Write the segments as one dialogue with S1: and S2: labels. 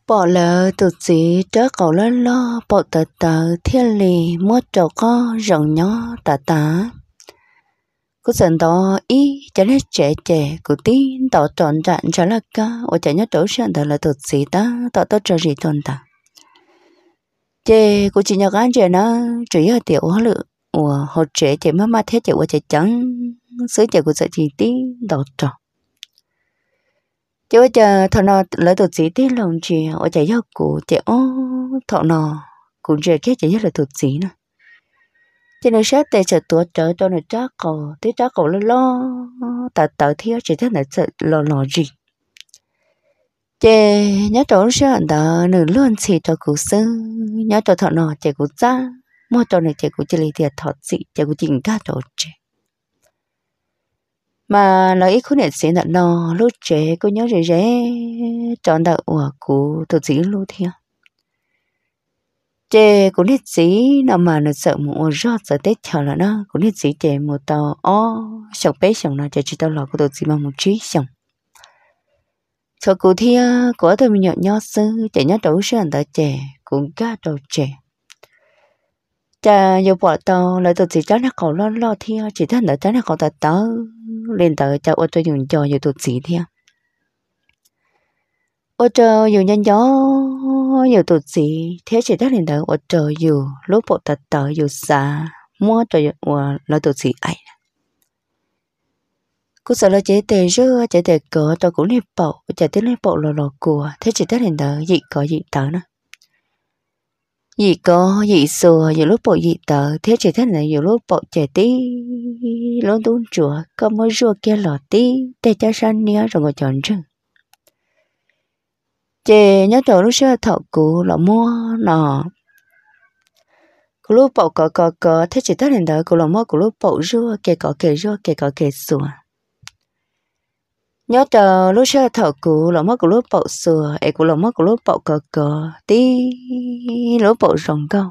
S1: bỏ lỡ tụt gì trớ cầu lo lo bỏ tờ tờ thiên lì mua trâu có rồng nhỏ tà tà cứ dần đó ý cho nên trẻ trẻ cứ tin tỏ trọn trạng cho là ca ở trẻ nhớ trốn sang đó là tụt gì ta tỏ tỏ cho gì tròn ta trẻ cứ chỉ nhớ cái trẻ nó chỉ là tiểu hóa lượng của họ trẻ trẻ mà thế trẻ của trẻ trắng sứ trẻ của trẻ chỉ tin tỏ tròn chứ giờ thằng nào lấy tụt gì tí lòng chị ở chạy giao cụ chị ô thằng nào cũng chơi cái chỉ là tụt gì nữa cho nên sát tay chờ tuổi trở cho nên trác cầu tí trác cầu lo tờ tờ thiếu chỉ thế là sợ lo gì chị nhớ chỗ sao đó nửa luôn xì cho cụ sư nhớ cho thằng nào chị cụ ra mua cho này chị cụ chỉ lấy tiền thọt gì chị cụ chỉnh cả đồ chị mà nói ít khu này sẽ là nó lúc trẻ cô nhớ rồi rẽ chọn đạo của tụi gì luôn theo trẻ cũng biết gì nào mà nó sợ một rót sợ tết chờ là nó cũng biết gì trẻ một tàu sọc bé sọc nó trẻ chỉ tao lò của tụi gì mà một trí sọc cho cụ theo của tôi mình nhỏ sư trẻ nhớ đấu sư anh ta trẻ cũng cả đầu trẻ cha nhiều bỏ tàu lại tụi gì cháu nó cầu lo theo chỉ thân là cháu nó cầu tao lên tới cho ô tô dùng cho nhiều tụt gì theo ô tô dùng nhanh gió nhiều tụt gì thế chỉ đã lên tới ô tô dù lúc bộ tật tờ dù xa mua cho là tụt gì ấy cô sợ là chế tề rưa chế tề cỡ tôi cũng lên bộ chế tề lên bộ lò của thế chỉ đã lên tới gì có gì tờ nữa gì có gì xùa nhiều lúc bộ gì tờ thế chỉ thế này nhiều lúc bộ trẻ tí luôn tuôn chùa có mới rùa kia lọ tí để cho san nia rồi ngồi chọn rừng chị nhớ chỗ lúc xưa thọ cụ là mua nọ cụ lúc bộ cọ thế chỉ thế này đó cụ là mua cụ lúc bộ rùa kề xùa nhớ chỗ lúc xưa thọ cụ là mua cụ lúc bộ xùa ấy cụ là mua cụ lúc bộ cọ tí lúc bộ rồng câu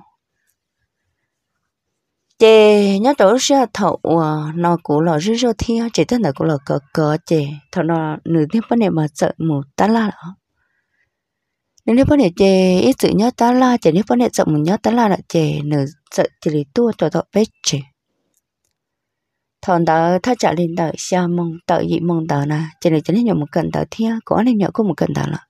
S1: chị nhớ chỗ sẽ thầu nó cũng là rất rất thiên chỉ tên là cũng là cờ chị thầu nó nửa天bên này mà sợ một tá la đó nếu bên này chị ít sự nhớ tá la chị nếu bên này sợ một nhớ tá la là chị nửa sợ chỉ là tua cho tao biết chị thằng đó他trả lên đợi xa mong đợi gì mong đợi nè chị này chỉ nên nhớ một cần đợi thiên có nên nhớ có một cần đợi là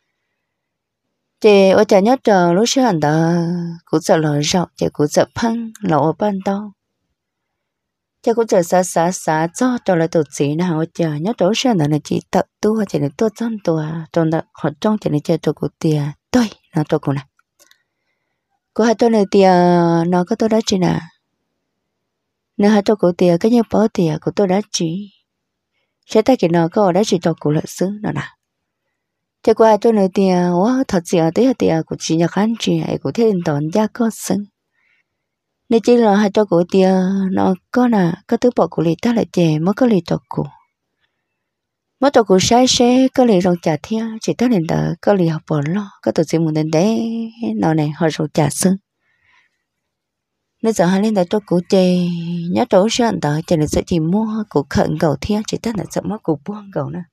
S1: chị ở nhà nhớ chờ lúc xưa anh ta cũng sợ lỡ rau chị cũng sợ phăng lỡ ban đầu chị cũng sợ xa cho lại tụt xí nào ở nhà nhớ chỗ xưa anh là chị tập tua chị này tua chân tua trong đó họ trong chị này chơi tôi cũng tiền tôi nó tôi cũng này cô hai tôi này tiền nó có tôi đã chị nè nếu hai tôi cũng tiền cái như bỏ tiền của tôi đã chỉ sẽ tay cái nó có đã chỉ cho cô lợi xứ nó nè chỉ qua tôi nói tiền quá thật sự tới tiền của chị nhà khán chị ấy của thế đón gia có sưng nên chỉ là hai cho của tiền nó có là có thứ bỏ của lì ta lại chè mới có lì cho của mới cho của sai có lì rong trả theo chỉ ta nên đỡ có lì học bỏ lo có tổ chức một đến đấy nó này họ rồi trả sưng nên giờ hai lên đỡ cho của chè nhớ chỗ sẵn đỡ chè này sẽ chỉ mua của khẩn cầu theo chỉ ta là sợ mất của buông cầu nữa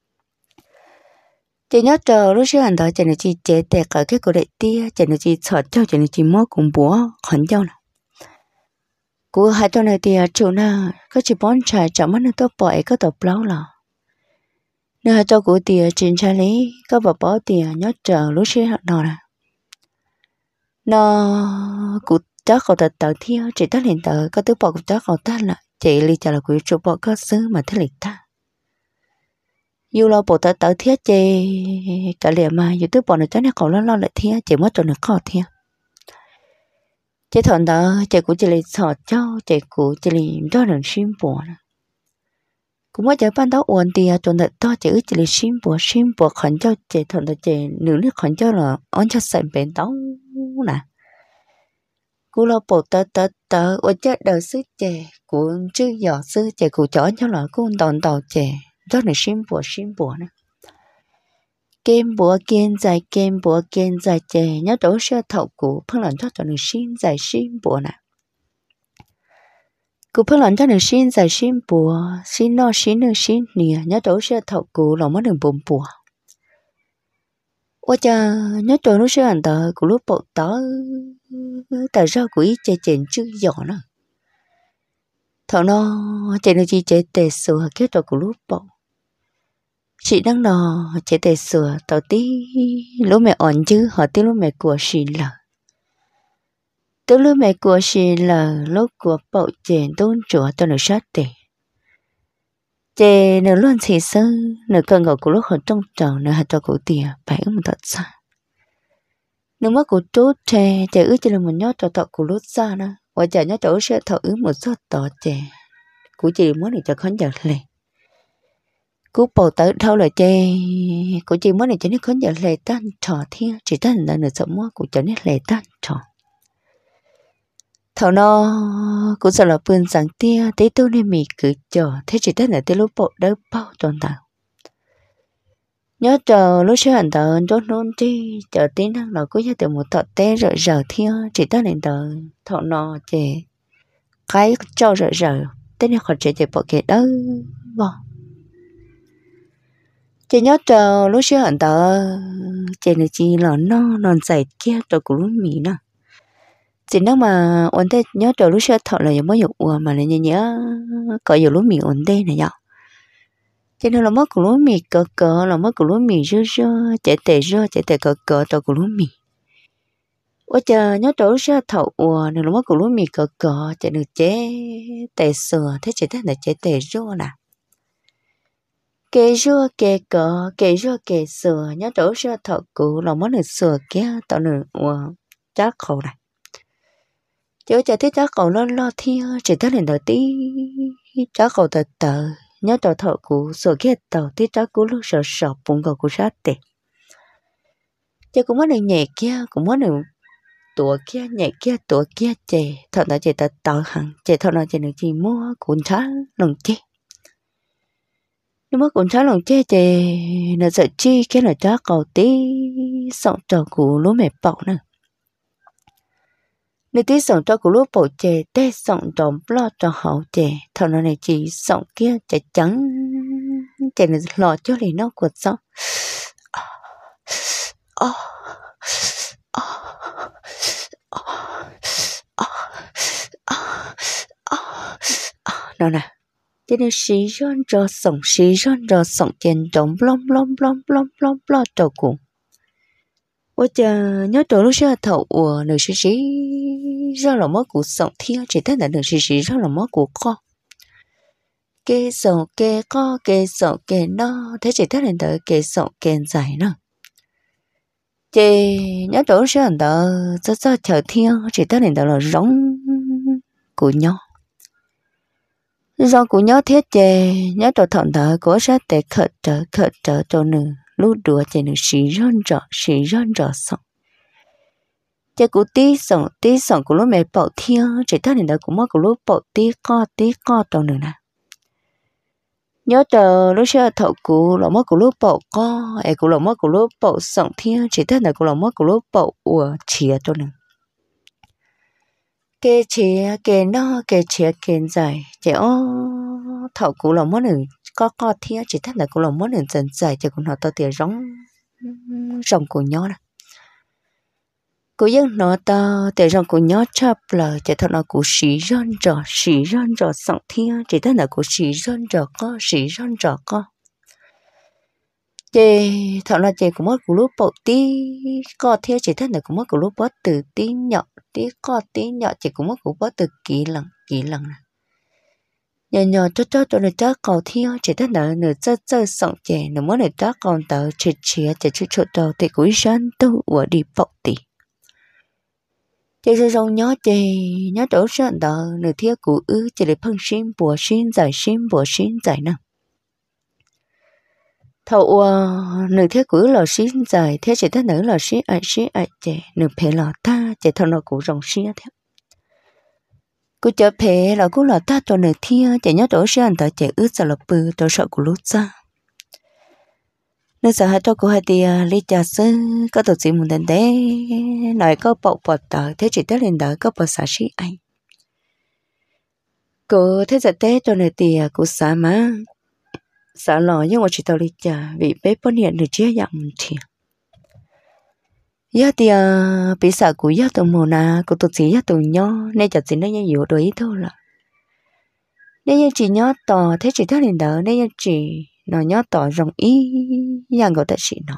S1: chị nhớ chờ lúc xưa anh đó chị này chị chế tẹt ở cái cổ đại tia chị này chị sợ cho chị này chị mua cùng búa khẩn nhau nè của hai chỗ này thì chủ nào có chỉ bón trà chậm mất nó tốt bội có tập lâu là nếu hai chỗ của tia trên trái lý có bảo bỏ tia nhớ chờ lúc xưa nó nè nó của cháu cậu tờ theo chị ta liền tờ có thứ bỏ của cháu cậu ta là chị li trả là của chủ bỏ có xứ mà thế lịch ta dù lo bộ tớ thiết chê cả liền mà dù tức bỏ nó cho nó còn lo lại thiết chỉ mất cho nó khó thiết chế thằng đó chế cũng chỉ là sợ cho chế cũng chỉ là cho nó xin bỏ cũng mới chế ban đầu ổn thì cho nó to chế chỉ là xin bỏ khẩn cho chế thằng đó chế nửa nước khẩn cho là ăn cho sạch bền tấu nè cũng lo bộ tớ ở chế đời sư chế cũng chứ giỏ sư chế cũng chó cho là cũng đòn tàu chế cho nó xin bỏ nè kem bùa kiên dài chè nhớ đổ sơ thầu cụ phân lần cho nó xin bùa nè cụ phân lần cho nó xin bùa xin nó xin nè nhớ đổ sơ thầu cụ là mất đường bùa 我家nhớ trôi lúc xưa anh ta của lúc bộ tớ tại sao của ý chơi chèn chữ giỏ nữa thằng nó chơi nó chỉ chơi tệ sửa kết rồi của lúc bộ chị đang nọ chơi tệ sửa tao tí lúc mẹ ổn chứ họ tí lúc mẹ của chị là từ lúc mẹ của chị là lúc của bộ chèn tôn chúa tao nó sát tệ chè nửa luôn thì sơ nửa cần gọi của lúc họ trong trầu nửa hạt cho của tiền phải một thật xa nếu mà của tốt chè chè ước chỉ là một nhót trò tọ của lúc xa nữa và chè nhót trò sẽ thọ ước một số tọ chè của chị muốn để cho khán giả lệ cú bầu tới thâu là chè của chị muốn để cho nên khán giả lệ tan trò thiên chỉ tan là nửa sợ mua của cho nên lệ tan trò thầu nó cũng sợ là vườn sáng tia tế tôi nên mì cứ chờ thế chỉ tan là tế lúc bộ đỡ bao toàn tạo nhớ chờ lúc xưa anh tờ đốt nôn đi chờ tí năng nó cứ như từ một thọ té rợ rợ theo chỉ ta nên tờ thọ nọ chè cái cho rợ rợ té nên khỏi chè bỏ kệ đó vâng chè nhớ chờ lúc xưa anh tờ chè này chỉ là nó non dày kia rồi của lúc mì nè chỉ nếu mà ổn định nhớ chờ lúc xưa thọ là giống như mà lại nhớ có nhiều lúc mì ổn định này nhở cho nên là mất của lúa mì cỡ cỡ là mất của lúa mì rơ rơ chạy tệ cỡ cỡ tàu của lúa mì ôi trời nhớ tổ ra thầu nên là mất của lúa mì cỡ cỡ chạy được chế tệ sừa thế chỉ thế là chế tệ rơ nè kê rơ kê sừa nhớ tổ ra thầu cụ là mất được sừa kia tàu được chắc khẩu này chứ chạy thế chắc khẩu lo thi chỉ thế là đầu tí chắc khẩu tờ tờ nhớ tàu thọ của sổ kia tàu tí trái của lúc sợ sợ bụng cầu của sát tệ chứ cũng muốn được nhẹ kia cũng muốn được tuổi kia nhẹ kia tuổi kia chè thật là chè tàu hàng chè thật là chè được gì mua cuốn trái lòng chè nhưng mà cuốn trái lòng chè chè là sợ chi cái là trái cầu tí sọng trò của lúa mẹ bọc nữa nếu tí sọng trò của lúa bọc chè tê sọng trò lo trò hậu chè thật là này chỉ sọng kia chè trắng chè này lọ cho liền nó quật sao nào nè cho nên xí rón sòng trên trống lom trầu cụ ôi trời nhớ trầu lúc xưa thầu nửa xí ra là mất của sòng thiên chỉ thấy là nửa xí ra là mất của con kê sòng kê co kê sòng kê no thế chỉ thấy là đợi kê sòng kê dài nữa chị nhớ trầu lúc xưa anh đợi sao chờ thiên chỉ thấy là đợi là giống của nhau do của nhớ thiết chè nhớ trò thọn đỡ của sát để khởi trở cho nữ lúc đùa chè nữ xí rơn rõ xong chè của tí sống của lúc mẹ bảo thiên chỉ ta nên đỡ của mất của lúc bảo tí co cho nữ nè nhớ trò lúc xưa thọ của là mất của lúc bảo co của là mất của lúc bảo sống thiên chỉ ta là của là mất của lúc bảo chia cho nữ kê chia kê no kê chia kê dài chị thầu cụ là món đường có thia chỉ thấy là cụ là món đường dần dài cho cụ nó to tiền rong của nhau nè cụ dân nó to tiền rong của nhau chập là chỉ thấy là cụ xí rơn rò sòng thia chỉ thấy là cụ xí rơn rò co chị thọ là chị cũng mất của lúc bộ tí co thia chỉ thấy là cũng mất của lúc bớt từ tí nhỏ tí nhỏ chị cũng mất của bớt từ kỳ lần nè nhỏ cho nó chắc cầu thia chỉ thấy là nửa chơi sòng chè nửa muốn để chắc còn tờ chỉ chỉ chỗ tờ thì cũng sáng tu ở đi bộ tí chị rồi rong nhỏ chị nhỏ đổ sáng tờ nửa thia của chỉ để phân xin bùa xin giải nè thầu nửa thế của là xin dài thế chỉ thấy nữ là xin ai chè nửa phe là ta chè thầu nó cũng rong xin thế cô chợ phe là cũng là ta cho nửa thia chè nhớ đổ sang ta chè ướt sợ là bự tôi sợ của lúc ra nếu sợ hai cho cô hai tia lý trà sư có tổ chức một đợt đấy nói có bộ bọt tờ thế chỉ tới lên đỡ có bộ xã sĩ anh cô thế giờ té cho nửa tia cô xã má xã lò nhưng mà chỉ tao lý trà vì bé bón hiện được chia dạng thì giờ thì bị sợ của giờ tụi mồ nà của tụi chị giờ tụi nhỏ nên chả chỉ nó như nhiều đôi thôi là nên như chị nhỏ tỏ thế chị thấy liền đỡ nên như chị nó nhỏ tỏ rộng ý yang gọi ta chị nó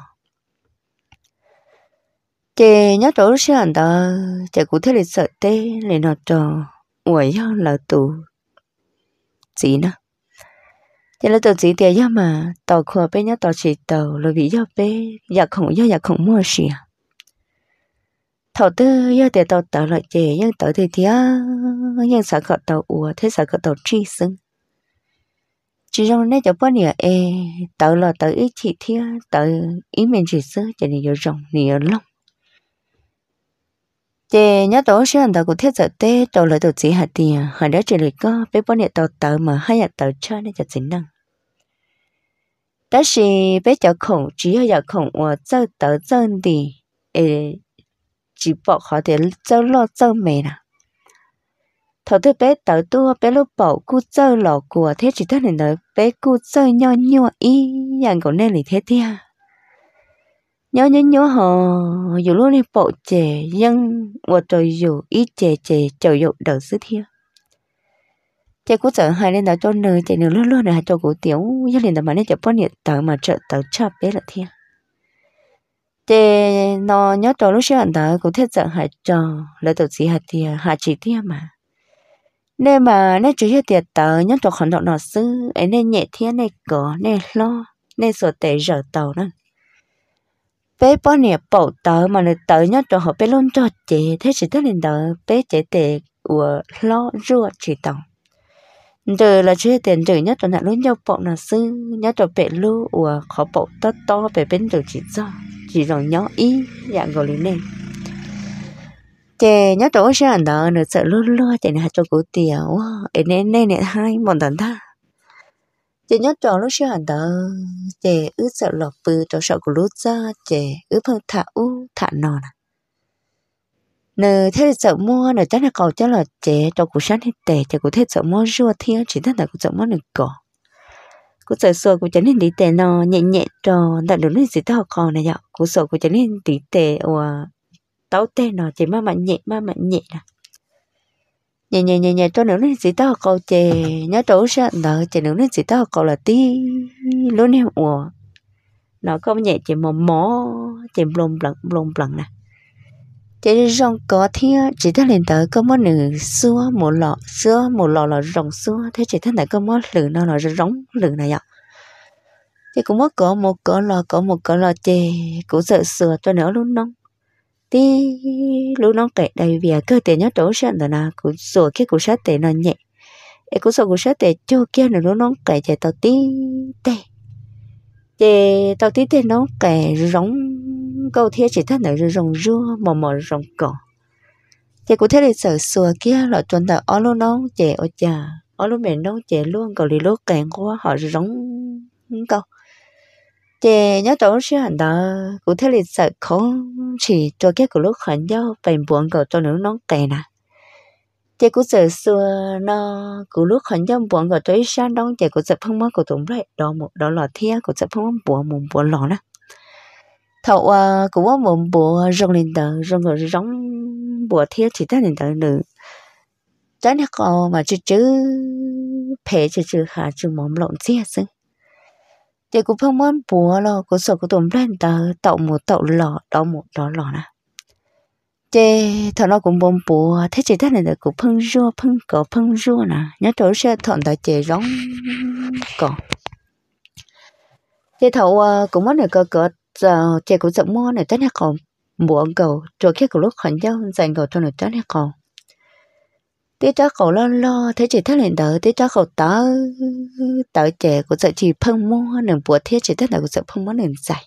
S1: chị nhỏ tổ sẽ ăn đó chị cũng thấy là sợ tê liền nó trò uổng là tụ chị nó chị là tụ chị tiền mà tàu khua bên nhỏ tàu chị tàu rồi bị giờ bé giờ không mua gì thầu tư giờ để tàu tàu lại chị nhưng tàu thì nhưng sợ cọ tàu ủa thế sợ cọ tàu chi xứng chỉ trong này cho bao nhiêu tàu là tàu ít chỉ thia tàu ý mình chỉ xứ cho nên nhiều rồng nhiều lắm chị nhớ tổ sẽ anh tàu của thiết giờ tê tàu lại tàu chỉ hạt tiền hồi đó chỉ lại có bé bao nhiêu tàu tàu mà hai nhà tàu chơi nên cho chính năng đó là bé cho khổng chỉ là khổng và chơi tàu chơi đi chỉ bỏ họ để chơi lo chơi mẹ nè thầu tư bé tàu tua bé lúc bỏ cu chơi lò của thế chỉ thấy là bé cu chơi nho nho ý dạng của nên là thế tia nhớ họ dù lúc đi bộ chè nhưng và trời dù ít chè trời dù đầu xứ thia chè cũng sợ hai lên đó cho nơi chè nửa luôn luôn là cho cổ tiểu gia đình mà nên chè bao nhiêu tờ mà trợ tờ chắp bé là thia chè nó nhớ cho lúc xưa anh ta cũng thích sợ hai trò là tờ chỉ hạt thia hạt chỉ thia mà nên mà nên chỉ tiệt tờ nhớ cho khoản động nó xứ ấy nên nhẹ thia nên cỏ nên lo nên sợ tệ giờ tàu đó bé bao nhiêu bảo tờ mà người tờ nhớ cho họ bé luôn cho chị thế chỉ tới lên tờ bé chị tệ của lo rùa chỉ tàu từ là chưa tiền từ nhớ cho nạn luôn nhau bảo là sư nhớ cho bé lu của họ bảo to to bé bên từ chỉ rồi nhớ ý dạng gọi lên nên chị nhớ cho sẽ ăn đó nữa sợ luôn luôn chị này cho cô tiền wow nên hai một tấn ta chị nhớ cho lúc xưa hẳn đó chị ước sợ lọt bự cho sợ của lúc ra chị ước hơn thả nọ nè nè thế là sợ mua nè chắc là cầu cho là chị cho cuộc sáng hết tệ chị cũng thế sợ mua rùa thiên chỉ thật là cũng sợ mua được cỏ cũng sợ sợ cũng chẳng nên đi tệ nó nhẹ nhẹ cho đặt được những gì tao còn này vậy cũng sợ cũng chẳng nên đi tệ và tao tệ nó chỉ mà nhẹ nè nhẹ cho những gì tao cầu chị nhớ chỗ sao đợi chị những gì tao cầu là tí luôn em ủa nó không nhẹ chỉ mò chỉ blong nè chỉ rong có thia chỉ thấy lên tới có món nửa xưa một lọ là rong xưa thế chỉ thấy là có món lử nó là rong lử này ạ thì cũng mất có một cỡ lọ chè cũng sợ sửa cho nó luôn nóng tí luôn nóng kẹt đầy vì cơ thể nhớ chỗ sẵn là nào cũng sửa cái cũng sát tệ nó nhẹ em cũng sợ cũng sát tệ cho kia nữa luôn nóng kẹt chạy tao tí tê chè tao tí tê nó kẹt rong câu thế chỉ thấy là rong rua mò rong cỏ chè cũng thế là sợ sửa kia là chuẩn tao ở luôn nóng chè ở trà ở luôn mẹ nóng chè luôn cầu đi lúc kẹt quá họ rong câu chè nhớ chỗ sẽ hẳn đó cũng thế là sợ khó chỉ cho cái của lúc khẩn nhau bèn buồn cầu cho nó kẹt nè chè cũng sợ xưa nó của lúc khẩn nhau buồn cầu tới sáng đông chè cũng sợ phong mất của tụi lại đó là thia cũng sợ phong mất buồn lọ nè thầu cũng có một bộ rong lên tờ rong rồi rong bộ thia chỉ ta lên tờ nữ trái nó còn mà chứ phê chứ hà chứ mỏm lộn chia xưng thì cũng không muốn bùa lo cũng sợ cũng tụm lên tàu một tàu lọ đó một đó lọ nè chê thằng nó cũng bông bùa thế chỉ thế này là cũng phân rua nè nhớ chỗ xe thọn tại chè rong còn chê thầu cũng muốn được cỡ chè cũng sợ mua này trái nó còn bùa cầu rồi khi cũng lúc khẩn nhau dành cầu cho nó trái nó còn tí cháu cậu lo thế chỉ thấy lên đỡ tí cháu cậu tớ trẻ của sợ chỉ phân mua nền bùa thiết chỉ thấy là của sợ phân mua nền dài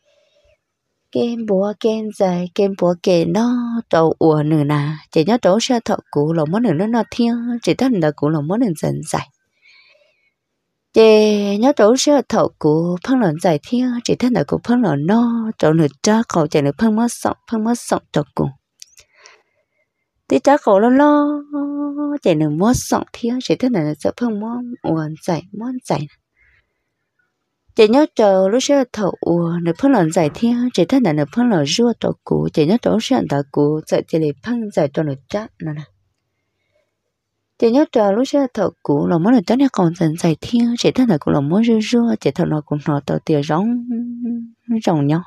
S1: kem bùa kê nó trâu ủa nửa nà chỉ nhớ trâu xe thọ cũ là món nửa nó thiên chỉ thấy là cũ là món nền dần dài chỉ nhớ trâu xe thọ cũ phân lần dài thiên chỉ thấy là cũ phân lần no trâu nửa cha cậu chỉ nửa phân mất sọng trâu cũ tí cháu cậu lo chạy nửa mót sọng thiên chỉ thế này là sợ phương món uốn chạy chị nhớ chờ lúc sẽ thầu nửa phân lần giải thiên chị thấy là nửa phân lần rùa tổ cũ chị nhớ chỗ sẽ đã cũ giải chị để phân giải cho nửa chắc nè chị nhớ chờ lúc sẽ thầu cũ là mỗi lần chắc còn dần giải thiên chị thấy là cũng là mỗi rùa rùa chị thầu nó cũng nó tàu tiền rong rong nhau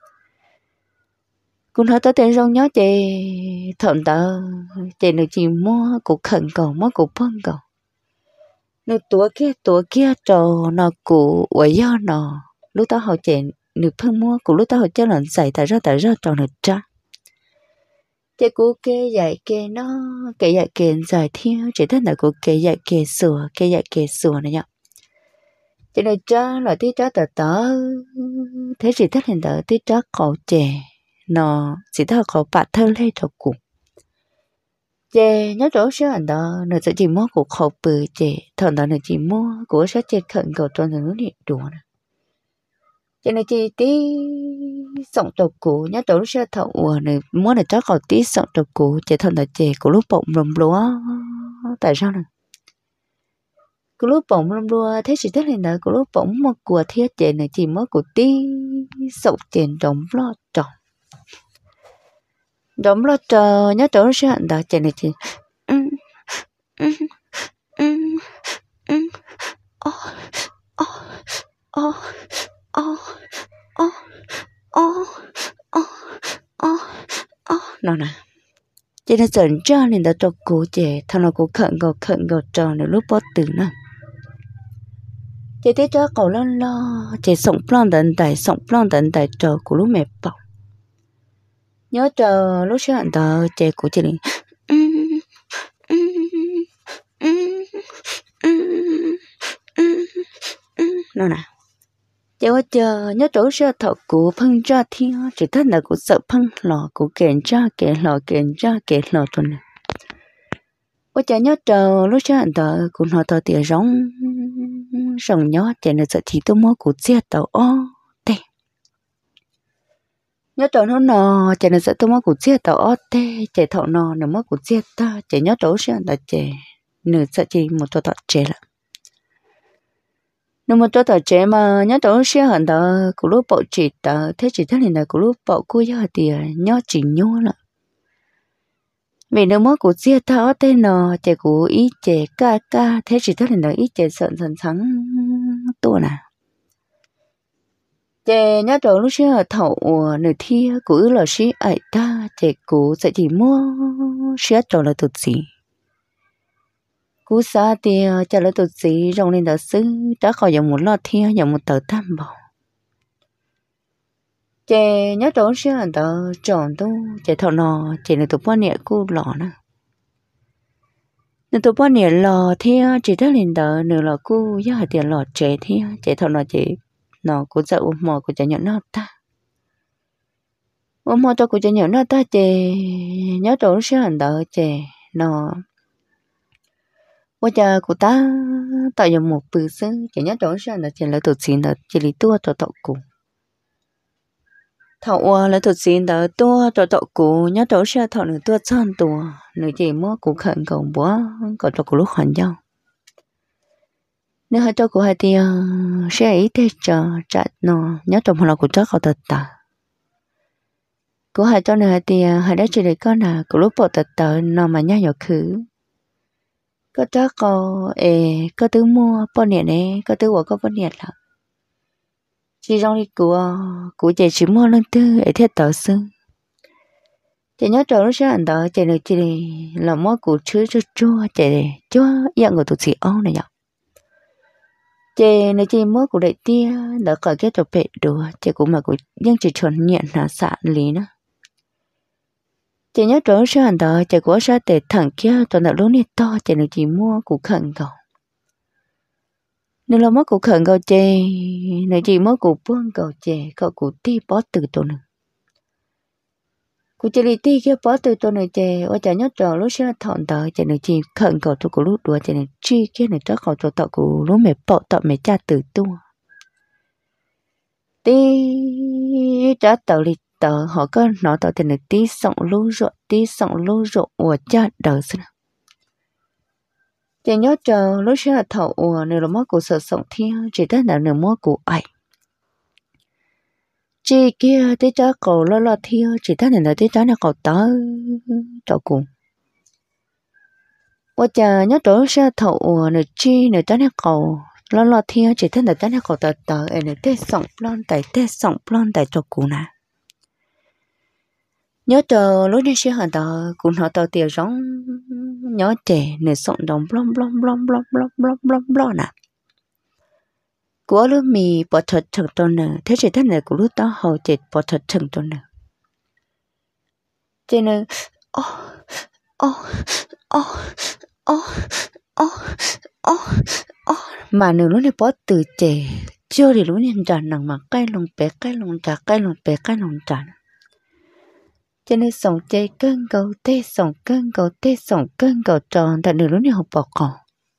S1: cũng nó tàu tiền rong nhau chị thầm tờ chị được chị mua cũng khẩn cầu mua cũng phân cầu nửa tua kia trò nó cũ ở do nó lúc tao học chị nửa phân mua cũng lúc tao học chơi lần giải tại ra trò nửa cha chị cũ kê dạy kê nó kê dạy kê giải thiên chị thấy là cũ kê dạy kê sủa này nhá chị này cha là tí cha tờ thế chị thấy hiện tại tí cha cậu trẻ nó chỉ thao cậu bạn thơ lên cho cụ chị nhớ chỗ sẽ anh đó nó sẽ chỉ mua của cậu bự chị thằng đó nó chỉ mua của sẽ chị khẩn cầu cho nó điện đùa nè chị này chị tí sống tàu cụ nhớ chỗ sẽ thầu này mua là cho cậu tí sống tàu cụ chị thằng đó chị của lúc bụng lùm lúa tại sao nè của lúc bụng lùm lúa thế chị thấy hiện tại của lúc bụng một của thiết chị này chỉ mua của tí sống tiền đồng lo tròn đóng lo chờ nhớ chỗ sẽ anh đó chị này chị ừ, ừ, ừ, ô, ô, ô, ô, ô, ô, ô, ô, ô, nó nè chị đã dẫn cho nên đã cho cô chị thằng nào cũng khẩn cầu trò này lúc bó tử nè chị thấy cho cậu lo chị sống plan tận trò của lúc mẹ bảo nhớ trò lúc sẽ anh đó chị của chị này nó nè chị có chờ nhớ chỗ sẽ thọ của phân ra thiên chỉ thấy là của sợ phân lò của kẹn ra tuần này có chờ nhớ chờ lúc sẽ anh đợi của nó tao tiền rong nhớ chị này sợ chỉ tôi mua của xe tàu tê nhớ chỗ nó chị này sợ tôi mua của xe tàu tê chị thọ nó mua của xe ta chị nhớ chỗ sẽ anh đợi chị nửa sợ chị một chỗ tọt chị là nếu mà tôi tờ trẻ mà nhớ tôi sẽ hận tờ của lúc bộ chỉ tờ thế chỉ thế này của lúc bộ cô giờ thì nhớ chỉ nhớ là vì nếu mà của chia tháo tên nó trẻ của ý trẻ ca thế chỉ thế này ý trẻ sợn sắng tôi nè trẻ nhớ tôi lúc sẽ thầu nửa thi của là sĩ ấy ta trẻ của sẽ chỉ mua sẽ trò là tụt gì cú sa thì cho lấy tụt gì rong lên đó xứ đã khỏi dòng một lọ thia dòng một tờ tam bảo chè nhớ trốn xe anh tờ tròn tu chè thọ nọ chè này tụi bao nhiêu cú lọ nè nên tụi bao nhiêu lọ thia chỉ đã lên đó nửa lọ cú giá hạt tiền lọ chè thia chè thọ nọ chè nọ cú dậu mò cú chè nhọn nó ta mò cho cú chè nhọn nó ta chè nhớ trốn xe anh tờ chè nọ bây giờ cụ ta tạo ra một bữa sáng chỉ nhớ đó ra là chỉ là tụt xin là chỉ lý tua tọt tọt cụ thọ là tụt xin là tua tọt tọt cụ nhớ đó ra thọ nửa tua san tua nửa chỉ mua cụ khẩn cầu búa còn tọt cụ lúc hoàn nhau nếu hai tọt cụ hai tia sẽ ý thế chờ chặt nó nhớ tọt một là cụ chắc họ tọt ta cụ hai tọt nửa hai tia hai đã chỉ để con là cụ lúc bỏ tọt tọt nó mà nhớ nhở khứ có chắc có thứ mua bao nhiêu này có thứ có bao nhiêu là chỉ trong đi của chị chỉ mua lên tư để thiết tờ sư chị nhớ trò nó sẽ ăn tờ chị này chị là mua của chua chị chua dạng của tụi chị ông này nhở chị này chị mua của đại tia đã cả cái trò bể đồ chị cũng mà của nhưng chỉ chuẩn nhận là sạn lý nữa chị nhớ trốn sẽ hành tờ chị của sẽ để thằng kia toàn là lúa nít to chị này chị mua của khẩn cầu nên là mất của khẩn cầu chị này chị mua của buông cầu chị cậu của ti bó từ tổ nữa của chị đi ti kia bó từ tổ này chị ở chị nhớ trốn lúc sẽ thọn tờ chị này chị khẩn cầu tôi của lúc đùa chị này chi kia này chắc cầu cho tao của lúc mẹ bỏ tao mẹ cha từ tua ti trả tàu lịch tờ họ có nói tao thì là tí sống lú rộ của cha đời xin chị nhớ chờ lúc sẽ là thầu này là món của sợ sống thiên chỉ tới là nửa món của ai chị kia tí cho cậu lo thiêu chỉ ta nên là tí cho nó cậu tớ cho cùng我讲nhớ tổ sẽ thầu nửa chi nửa cho nó cậu lo thiêu chỉ ta nên cho nó cậu tớ nửa tết sống plon tại cho cùng nè nhớ tờ lúc đi xe hàng tờ cũng họ tờ tiền giống nhớ trẻ nửa sống đồng blom nè của lúc mì bỏ thật thằng tôi nè thế chỉ thế này của lúc đó hậu chết bỏ thật thằng tôi nè cho nên ô ô ô ô ô ô ô mà nửa lúc này bỏ từ trẻ chưa thì lúc này tràn nặng mà cái lồng bé cái lồng trà cái lồng bé cái lồng trà cho nên sống chơi cơn cầu tê sống cơn cầu tròn tại nửa lúc này học bỏ cỏ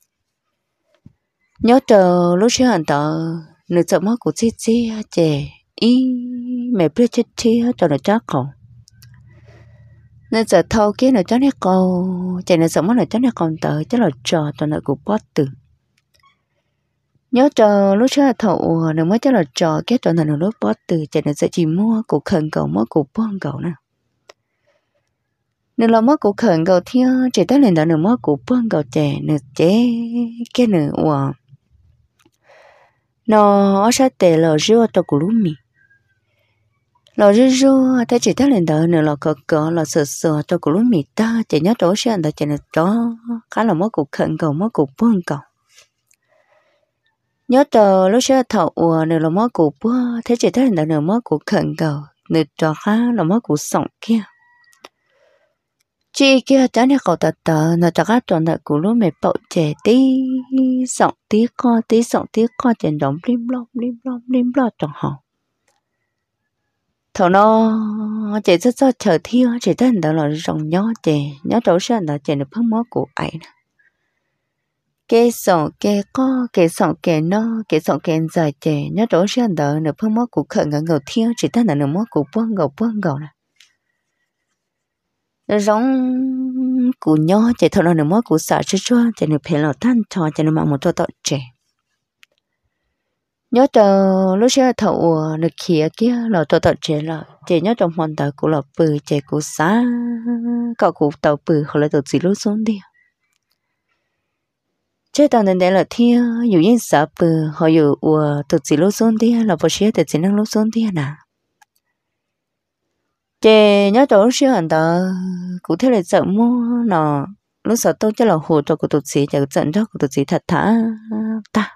S1: nhớ chờ lúc xưa anh tờ nửa giờ mất của chi chè ý mẹ biết chết chi cho nó chắc cỏ nên giờ thâu kia nó cho nó cầu chè nó sống mất nó cho nó còn tờ cho là trò cho nó cũng bớt từ nhớ chờ lúc xưa thâu nó mới cho là trò cái cho nó lúc bớt từ chè nó sẽ chỉ mua của khẩn cầu mua của bông cầu nè nên là mất của khẩn cầu theo chỉ tới lên đó nữa mất của bông cầu chè nó chế cái nữa wow nó sẽ tệ là rửa cho cụ lúm mì là rửa thế chỉ thấy lên đó nữa là cỡ là sờ cho cụ lúm mì ta chỉ nhớ chỗ sẽ là chỉ là cho khá là mất cụ khẩn cầu mất cụ bông cầu nhớ tờ lúc sẽ thầu nữa là mất cụ bơ thế chỉ thấy lên đó nữa mất cụ khẩn cầu nữa cho khá là mất cụ sống kia chị kia trả nhà cậu tờ nó cho các tuần đại cụ lúm mì bậu trẻ tí sống tí co trên đống lim lo trong họ thầu nó chỉ rất cho chờ thiêu chỉ tên đó là rồng nhó chè nhó trấu sơn đó chè được phăng mó của ấy nè kê sòng kê co kê sòng kê no kê sòng kê dài chè nhó trấu sơn đó được phăng mó của khẩn ngầu thiêu chỉ tên là được mó của buông gầu nè giống của nhó chè thầu nó được mó của xả chua chè được phèn lò than trò chè được mang một tô chè nhớ chờ lúc xưa thầu được kia kia là tôi tự chế là chế nhớ trong hoàn tàu của là bự chế của xã cậu của tàu bự họ lại tự chỉ lúc xuống đi chế tàu nên đây là thia dù những xã bự họ dù tự chỉ lúc xuống đi là bữa xưa tự chỉ năng lúc xuống đi nè chế nhớ chỗ xưa hoàn tàu cụ thể là sợ mua nó lúc sợ tôi cho là hồ cho của tự chỉ cho trận đó của tự chỉ thật thà ta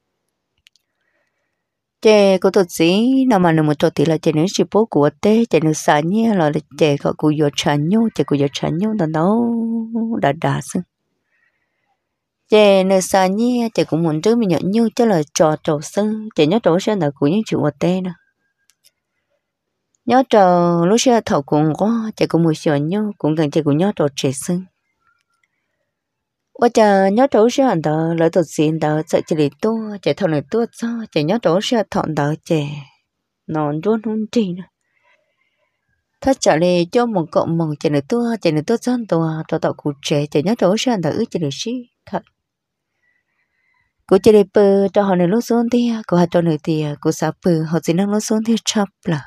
S1: chè của tôi chỉ nào mà một chỗ thì là chè nữa chỉ bố của tê chè nữa xả nhẹ là chè của cụ vô chán nhau chè cụ vô chán nhau đó nó đã xưng chè nữa xả nhẹ chè cũng muốn trước mình nhận nhau cho là trò xưng chè nhớ trò xem là cụ những chuyện của tê nè nhớ trò lúc xưa thầu cũng có chè cũng muốn sửa nhau cũng cần chè cũng nhớ trò chè xưng我讲nhớ chỗ sẽ ăn đó lỡ tụt xin đó sợ chỉ để tua chỉ thằng này tua cho chỉ nhớ chỗ sẽ thọn đó chỉ non luôn không chỉ nữaถ้าจะเลยcho một cộng một chỉ để tua chân tua cho tao cụ trẻ chỉ nhớ chỗ sẽ ăn đó ư chỉ để xí thật cụ chỉ để bự cho họ này lúc xuống thì cụ họ cho này thì cụ sao bự họ chỉ năng lúc xuống thì chập là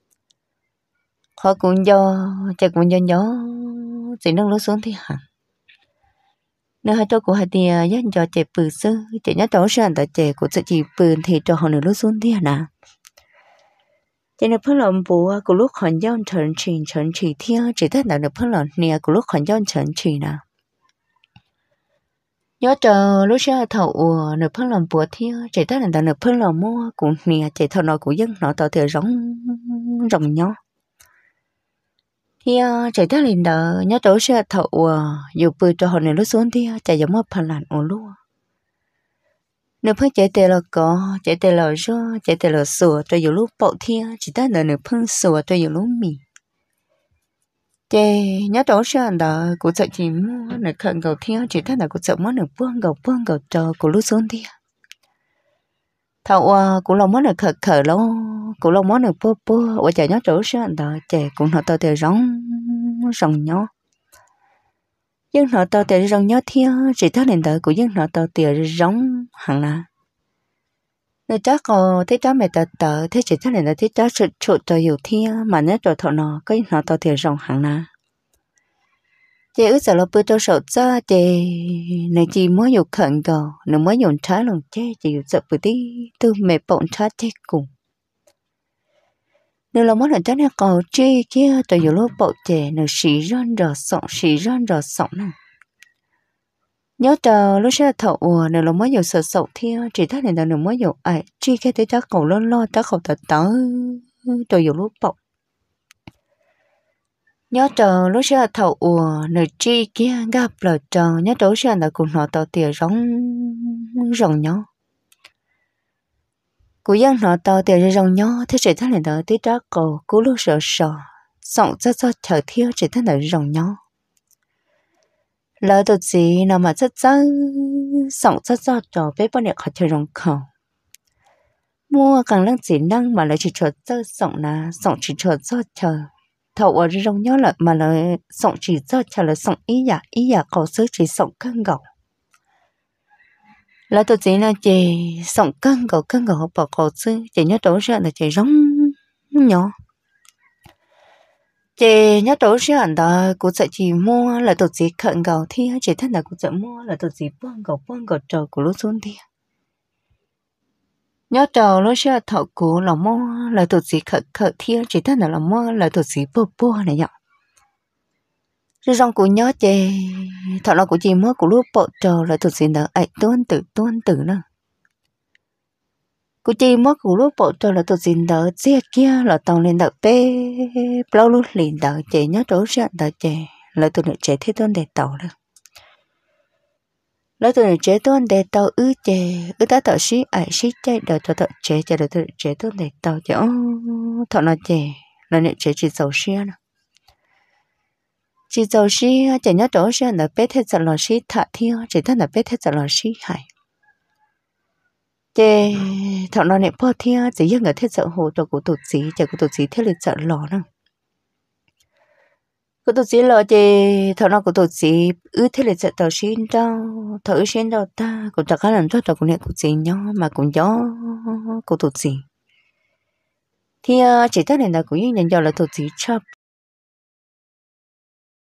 S1: họ cũng do chỉ cũng do nhớ chỉ năng lúc xuống thì hẳn nếu hai tôi của hai tia dắt cho trẻ bự sư trẻ nhớ tối sáng tại trẻ của chị bự thì cho họ nửa lúc xuống tia nè cho nên phân lòng bùa của lúc hoàn giao trần trì theo chỉ tất là được phân lòng nè của lúc hoàn giao trần trì nè nhớ chờ lúc sáng thầu nửa phân lòng bùa theo chỉ tất là được phân lòng mua của nè chỉ thầu nói của dân nó tạo thể rồng nhau thì chạy tới lên đó nhớ tối sẽ thầu dù bự cho họ này lúc xuống thì chạy giống một phần làn ổn luôn nếu phải chạy tới là có chạy tới là rô chạy tới là sủa cho dù lúc bậu thì chỉ tới là nếu phân sủa cho dù lúc mì chạy nhớ tối sẽ đó cũng chạy chỉ mua nếu khẩn cầu thì chỉ tới là cũng chạy món nếu buông cầu cho của lúc xuống thì thầu cũng là món nếu khởi lâu cũng là món nếu po ở chạy nhớ tối sẽ đó chạy cũng họ tao thì rong nhau nhưng họ tao thì rong nhau theo chỉ thấy lên đời của dân họ tao thì rong hàng là người ta có thấy đó mẹ tờ tờ thế chỉ thế này là thấy đó sự trụ tờ nhiều thiên mà nếu tờ thọ nó cái nó tờ tiền rộng hàng na chị ước giờ là bữa tờ sầu ra chị này chị mới dùng khẩn cầu nếu mới dùng trái lòng chết chị sợ bữa tí từ mẹ bọn trái chết cùng nếu là món là trái này cầu chi kia tờ nhiều lúc bộ trẻ nếu xì răn rờ sọng nè nhớ tờ lúc sẽ thọ nếu là mới dùng sợ sầu thiên chỉ thấy này là nếu mới dùng ai chi cái thấy trái cầu lo trái cầu tờ tờ tờ nhiều lúc bộ nhớ tờ lúc sẽ thầu nơi chi kia gặp lời trò nhớ tối sẽ là cùng họ tàu tiền rong nhau của dân họ tàu tiền rong nhau thế chỉ thấy là đợi tí đó cầu cú lúc sợ sống rất chờ thiếu chỉ thấy là rong nhau lời tôi gì nào mà rất sống rất trò với bao nhiêu họ chơi rong khẩu mua càng lăng gì năng mà lại chỉ chờ sống chỉ chờ chờ thầu ở trong nhớ lại mà là sống chỉ cho trả lời sống ý giả cầu sứ chỉ sống cân gầu là tôi chỉ là chỉ sống cân gầu bỏ cầu sứ chỉ nhớ tổ ra là chỉ giống nhỏ chỉ nhớ tổ ra anh ta cũng sẽ chỉ mua là tôi chỉ cân gầu thì chỉ thân là cũng sẽ mua là tôi chỉ buông gầu trời của lúc xuống thì nhớ trò lúc sẽ thọ của là mua là tôi chỉ khởi thiên chỉ thân là mua là tôi chỉ bô này nhở rồi trong của nhớ chê thọ là của chị mua của lúc bộ trò là tôi chỉ nợ ai tuân tử nữa của chị mua của lúc bộ trò là tôi chỉ nợ chia kia là tàu lên nợ bê bao lúc liền nợ chê nhớ trò sẽ nợ chê là tôi nợ chê thế tuân để tàu đó là tôi chế tuân để tàu chế ta tàu xí ai xí chế đời tàu chế đời tôi chế tuân để tàu chế thọ nó chế là nè chế chỉ dầu xí nữa chỉ dầu xí chế nhớ đó xí là bé thế giờ là xí thả thiêu chỉ thân là bé thế giờ là xí hải chế thọ nó nè po thiêu chỉ riêng ở thế giờ hồ đồ của tụt xí chế của tụt xí thế là giờ lò nữa của tôi chỉ lo thì thằng nào của tôi chỉ thế là sẽ tao xin đâu thử xin đâu ta cũng chẳng có làm tốt đâu cũng nhận của gì nhau mà cũng gió của tôi chỉ thì chỉ thấy này là cũng nhận ra là tôi chỉ chấp